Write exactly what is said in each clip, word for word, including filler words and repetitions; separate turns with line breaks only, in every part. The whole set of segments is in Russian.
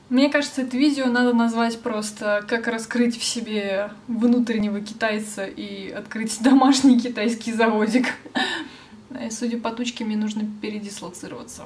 Мне кажется, это видео надо назвать просто «Как раскрыть в себе внутреннего китайца и открыть домашний китайский заводик». И, судя по тучке, мне нужно передислоцироваться.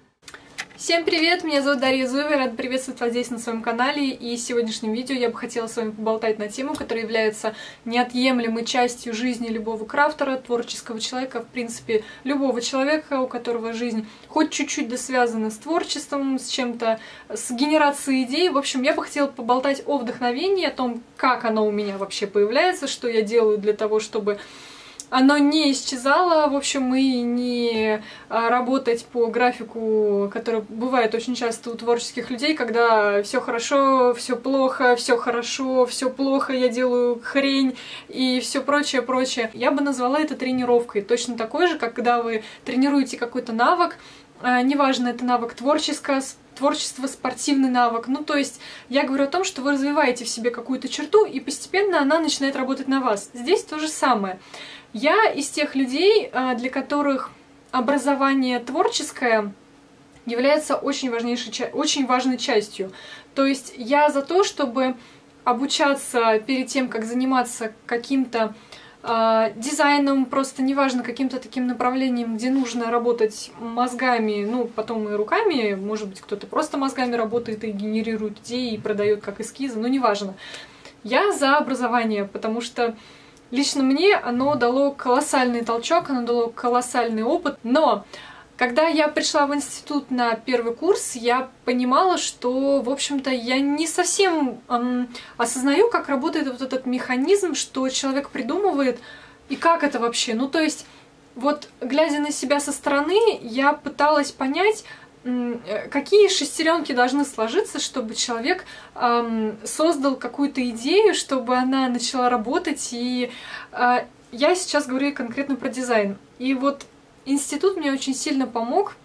Всем привет! Меня зовут Дарья Зуева, рада приветствовать вас здесь на своем канале. И в сегодняшнем видео я бы хотела с вами поболтать на тему, которая является неотъемлемой частью жизни любого крафтера, творческого человека, в принципе, любого человека, у которого жизнь хоть чуть-чуть да связана с творчеством, с чем-то, с генерацией идей. В общем, я бы хотела поболтать о вдохновении, о том, как оно у меня вообще появляется, что я делаю для того, чтобы оно не исчезало, в общем, и не работать по графику, который бывает очень часто у творческих людей, когда все хорошо, все плохо, все хорошо, все плохо, я делаю хрень и все прочее, прочее. Я бы назвала это тренировкой, точно такой же, как когда вы тренируете какой-то навык, неважно, это навык творческого, творчество, спортивный навык. Ну, то есть я говорю о том, что вы развиваете в себе какую-то черту, и постепенно она начинает работать на вас. Здесь то же самое. Я из тех людей, для которых образование творческое является очень важнейшей, очень важной частью. То есть я за то, чтобы обучаться перед тем, как заниматься каким-то дизайном, просто неважно, каким-то таким направлением, где нужно работать мозгами, ну, потом и руками, может быть, кто-то просто мозгами работает и генерирует идеи и продает как эскизы, но неважно. Я за образование, потому что лично мне оно дало колоссальный толчок, оно дало колоссальный опыт, но когда я пришла в институт на первый курс, я понимала, что, в общем-то, я не совсем эм, осознаю, как работает вот этот механизм, что человек придумывает, и как это вообще. Ну, то есть, вот, глядя на себя со стороны, я пыталась понять, эм, какие шестеренки должны сложиться, чтобы человек эм, создал какую-то идею, чтобы она начала работать. И э, я сейчас говорю конкретно про дизайн. И вот институт мне очень сильно помог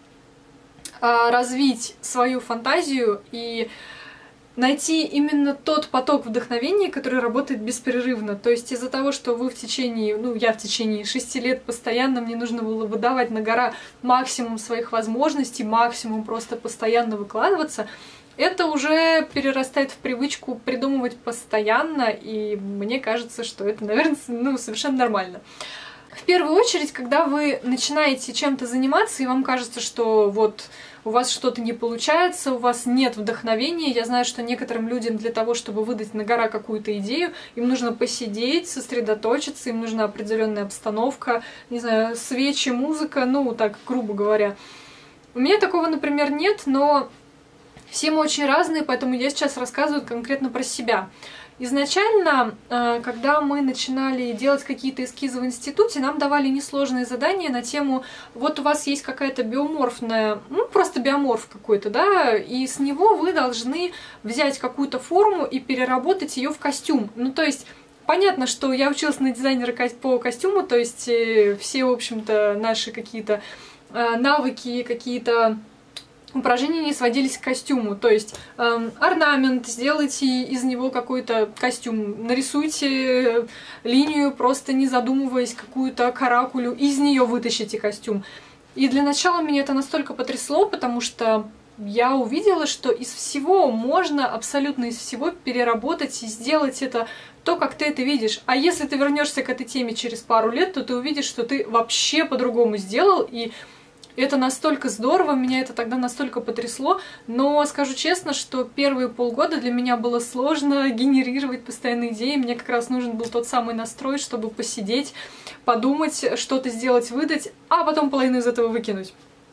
а, развить свою фантазию и найти именно тот поток вдохновения, который работает беспрерывно. То есть из-за того, что вы в течение, ну я в течение шести лет постоянно, мне нужно было выдавать на гора максимум своих возможностей, максимум просто постоянно выкладываться, это уже перерастает в привычку придумывать постоянно, и мне кажется, что это, наверное, ну, совершенно нормально. В первую очередь, когда вы начинаете чем-то заниматься, и вам кажется, что вот у вас что-то не получается, у вас нет вдохновения. Я знаю, что некоторым людям для того, чтобы выдать на гора какую-то идею, им нужно посидеть, сосредоточиться, им нужна определенная обстановка, не знаю, свечи, музыка, ну, так, грубо говоря. У меня такого, например, нет, но все мы очень разные, поэтому я сейчас рассказываю конкретно про себя. Изначально, когда мы начинали делать какие-то эскизы в институте, нам давали несложные задания на тему, вот у вас есть какая-то биоморфная, ну просто биоморф какой-то, да, и с него вы должны взять какую-то форму и переработать ее в костюм. Ну то есть понятно, что я училась на дизайнера по костюму, то есть все, в общем-то, наши какие-то навыки, какие-то упражнения не сводились к костюму, то есть эм, орнамент, сделайте из него какой-то костюм, нарисуйте линию, просто не задумываясь, какую-то каракулю, из нее вытащите костюм. И для начала меня это настолько потрясло, потому что я увидела, что из всего можно, абсолютно из всего переработать и сделать это то, как ты это видишь. А если ты вернешься к этой теме через пару лет, то ты увидишь, что ты вообще по-другому сделал, и это настолько здорово, меня это тогда настолько потрясло, но скажу честно, что первые полгода для меня было сложно генерировать постоянные идеи, мне как раз нужен был тот самый настрой, чтобы посидеть, подумать, что-то сделать, выдать, а потом половину из этого выкинуть.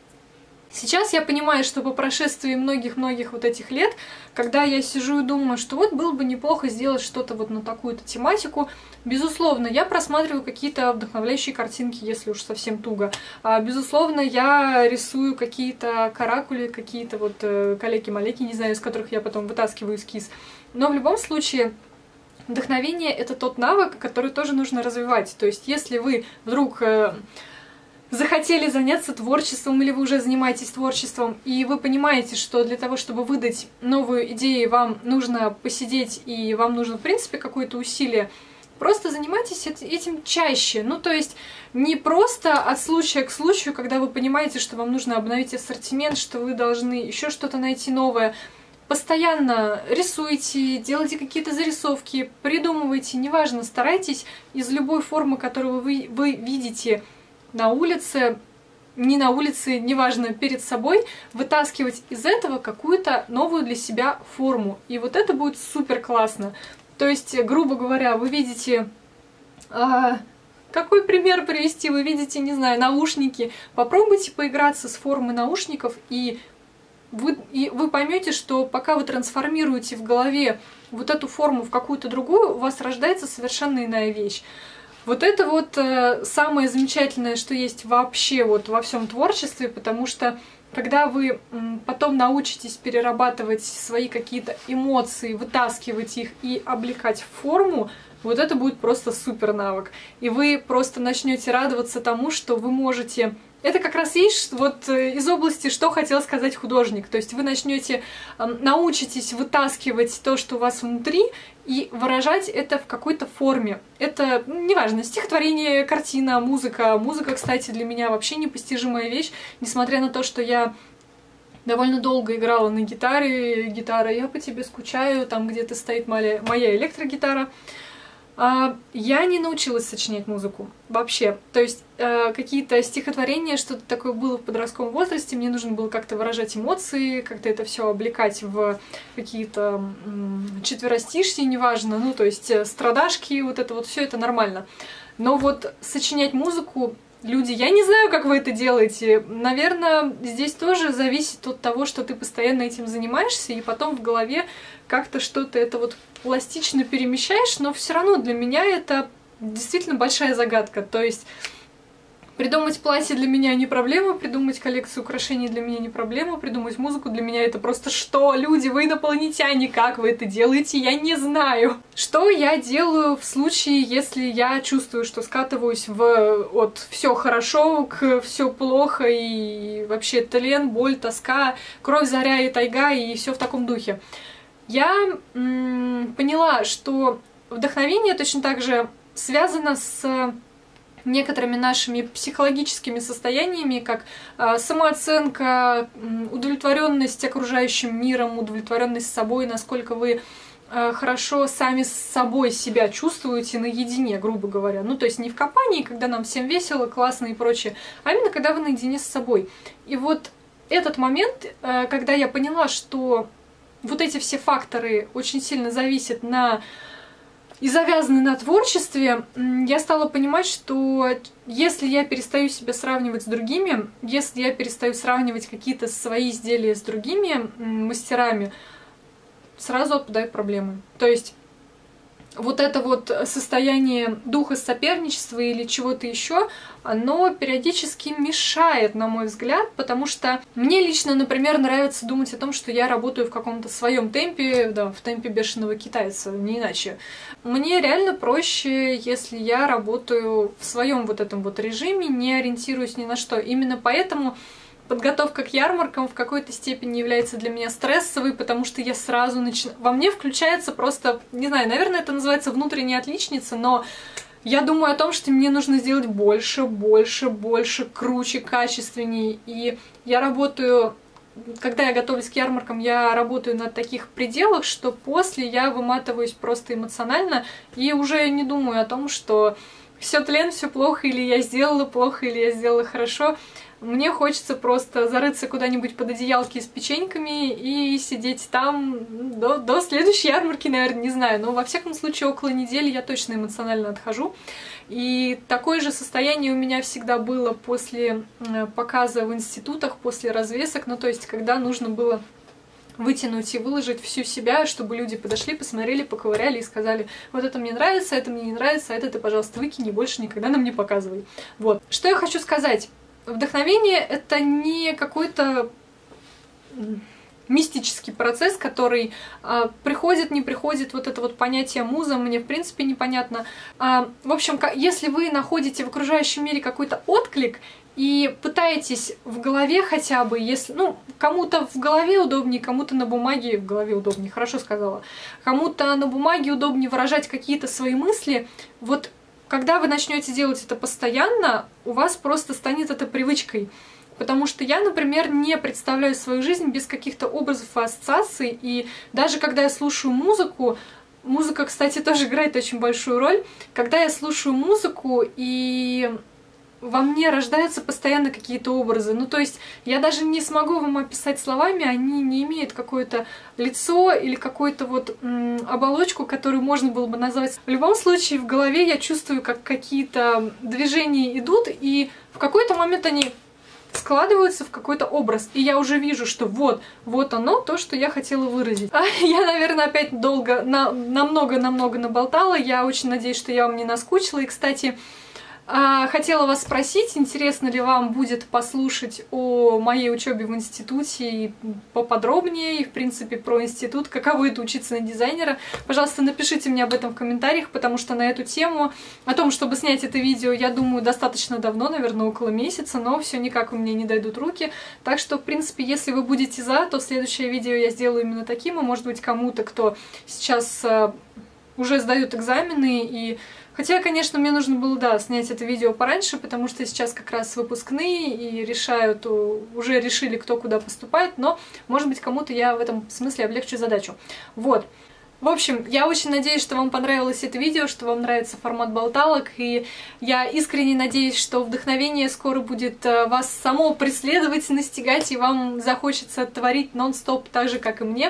Сейчас я понимаю, что по прошествии многих-многих вот этих лет, когда я сижу и думаю, что вот было бы неплохо сделать что-то вот на такую-то тематику, безусловно, я просматриваю какие-то вдохновляющие картинки, если уж совсем туго. Безусловно, я рисую какие-то каракули, какие-то вот калеки-малеки, не знаю, из которых я потом вытаскиваю эскиз. Но в любом случае вдохновение — это тот навык, который тоже нужно развивать. То есть если вы вдруг захотели заняться творчеством, или вы уже занимаетесь творчеством, и вы понимаете, что для того, чтобы выдать новую идею, вам нужно посидеть, и вам нужно, в принципе, какое-то усилие, просто занимайтесь этим чаще. Ну, то есть не просто от случая к случаю, когда вы понимаете, что вам нужно обновить ассортимент, что вы должны еще что-то найти новое. постоянно рисуйте, делайте какие-то зарисовки, придумывайте, неважно, старайтесь из любой формы, которую вы, вы видите на улице, не на улице, неважно, перед собой, вытаскивать из этого какую-то новую для себя форму. И вот это будет супер классно. То есть, грубо говоря, вы видите... А, какой пример привести? Вы видите, не знаю, наушники. Попробуйте поиграться с формой наушников, и вы, и вы поймете, что пока вы трансформируете в голове вот эту форму в какую-то другую, у вас рождается совершенно иная вещь. Вот это вот э, самое замечательное, что есть вообще вот во всем творчестве, потому что когда вы м, потом научитесь перерабатывать свои какие-то эмоции, вытаскивать их и облекать в форму, вот это будет просто супер навык. И вы просто начнете радоваться тому, что вы можете... Это как раз есть вот из области, что хотел сказать художник. То есть вы начнете, научитесь вытаскивать то, что у вас внутри, и выражать это в какой-то форме. Это, неважно, стихотворение, картина, музыка. Музыка, кстати, для меня вообще непостижимая вещь, несмотря на то, что я довольно долго играла на гитаре. Гитара «Я по тебе скучаю», там где-то стоит моя, моя электрогитара. Я не научилась сочинять музыку вообще. То есть э, какие-то стихотворения, что-то такое было в подростковом возрасте, мне нужно было как-то выражать эмоции, как-то это все облекать в какие-то четверостишья, неважно, ну то есть страдашки, вот это вот все это нормально. Но вот сочинять музыку, люди, я не знаю, как вы это делаете. Наверное, здесь тоже зависит от того, что ты постоянно этим занимаешься, и потом в голове как-то что-то это вот пластично перемещаешь, но все равно для меня это действительно большая загадка. То есть придумать платье для меня не проблема, придумать коллекцию украшений для меня не проблема, придумать музыку для меня это просто что? Люди, вы инопланетяне, как вы это делаете? Я не знаю. Что я делаю в случае, если я чувствую, что скатываюсь в от все хорошо к все плохо и вообще тлен, боль, тоска, кровь, заря и тайга и все в таком духе? Я м, поняла, что вдохновение точно так же связано с некоторыми нашими психологическими состояниями, как э, самооценка, удовлетворенность окружающим миром, удовлетворенность собой, насколько вы э, хорошо сами с собой себя чувствуете наедине, грубо говоря. Ну, то есть не в компании, когда нам всем весело, классно и прочее, а именно когда вы наедине с собой. И вот этот момент, э, когда я поняла, что вот эти все факторы очень сильно зависят на... и завязаны на творчестве, я стала понимать, что если я перестаю себя сравнивать с другими, если я перестаю сравнивать какие-то свои изделия с другими мастерами, сразу отпадают проблемы. То есть вот это вот состояние духа соперничества или чего-то еще, оно периодически мешает, на мой взгляд, потому что мне лично, например, нравится думать о том, что я работаю в каком-то своем темпе, да, в темпе бешеного китайца, не иначе. Мне реально проще, если я работаю в своем вот этом вот режиме, не ориентируюсь ни на что. Именно поэтому подготовка к ярмаркам в какой-то степени является для меня стрессовой, потому что я сразу начинаю... Во мне включается просто, не знаю, наверное, это называется внутренняя отличница, но я думаю о том, что мне нужно сделать больше, больше, больше, круче, качественнее. И я работаю... Когда я готовлюсь к ярмаркам, я работаю на таких пределах, что после я выматываюсь просто эмоционально и уже не думаю о том, что все тлен, все плохо, или я сделала плохо, или я сделала хорошо. Мне хочется просто зарыться куда-нибудь под одеялки с печеньками и сидеть там до, до следующей ярмарки, наверное, не знаю. Но во всяком случае около недели я точно эмоционально отхожу. И такое же состояние у меня всегда было после показа в институтах, после развесок. Ну то есть когда нужно было вытянуть и выложить всю себя, чтобы люди подошли, посмотрели, поковыряли и сказали: вот это мне нравится, это мне не нравится, а это ты, пожалуйста, выкини, больше никогда нам не показывай. Вот. Что я хочу сказать. Вдохновение — это не какой-то мистический процесс, который э, приходит, не приходит, вот это вот понятие муза мне в принципе непонятно. Э, в общем, если вы находите в окружающем мире какой-то отклик и пытаетесь в голове хотя бы, если, ну, кому-то в голове удобнее, кому-то на бумаге, в голове удобнее, хорошо сказала, кому-то на бумаге удобнее выражать какие-то свои мысли, вот когда вы начнете делать это постоянно, у вас просто станет это привычкой. Потому что я, например, не представляю свою жизнь без каких-то образов и ассоциаций, и даже когда я слушаю музыку, музыка, кстати, тоже играет очень большую роль, когда я слушаю музыку, и во мне рождаются постоянно какие-то образы. Ну, то есть я даже не смогу вам описать словами, они не имеют какое-то лицо или какую-то вот м, оболочку, которую можно было бы назвать. В любом случае, в голове я чувствую, как какие-то движения идут, и в какой-то момент они складываются в какой-то образ. И я уже вижу, что вот, вот оно, то, что я хотела выразить. А я, наверное, опять долго, на, намного-намного наболтала. Я очень надеюсь, что я вам не наскучила. И, кстати, хотела вас спросить, интересно ли вам будет послушать о моей учебе в институте и поподробнее, и, в принципе, про институт, каково это учиться на дизайнера. Пожалуйста, напишите мне об этом в комментариях, потому что на эту тему, о том, чтобы снять это видео, я думаю, достаточно давно, наверное, около месяца, но все никак у меня не дойдут руки. Так что, в принципе, если вы будете за, то следующее видео я сделаю именно таким, и, может быть, кому-то, кто сейчас уже сдают экзамены и... Хотя, конечно, мне нужно было, да, снять это видео пораньше, потому что сейчас как раз выпускные и решают, уже решили, кто куда поступает, но, может быть, кому-то я в этом смысле облегчу задачу. Вот. В общем, я очень надеюсь, что вам понравилось это видео, что вам нравится формат болталок, и я искренне надеюсь, что вдохновение скоро будет вас само преследовать, настигать, и вам захочется творить нон-стоп так же, как и мне.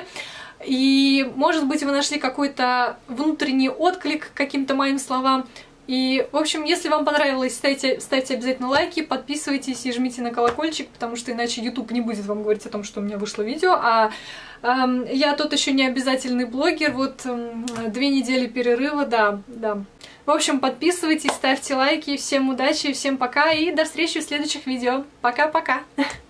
И, может быть, вы нашли какой-то внутренний отклик к каким-то моим словам. И, в общем, если вам понравилось, ставьте, ставьте обязательно лайки, подписывайтесь и жмите на колокольчик, потому что иначе YouTube не будет вам говорить о том, что у меня вышло видео. А эм, я тут еще не обязательный блогер, вот эм, две недели перерыва, да, да. В общем, подписывайтесь, ставьте лайки, всем удачи, всем пока и до встречи в следующих видео. Пока-пока!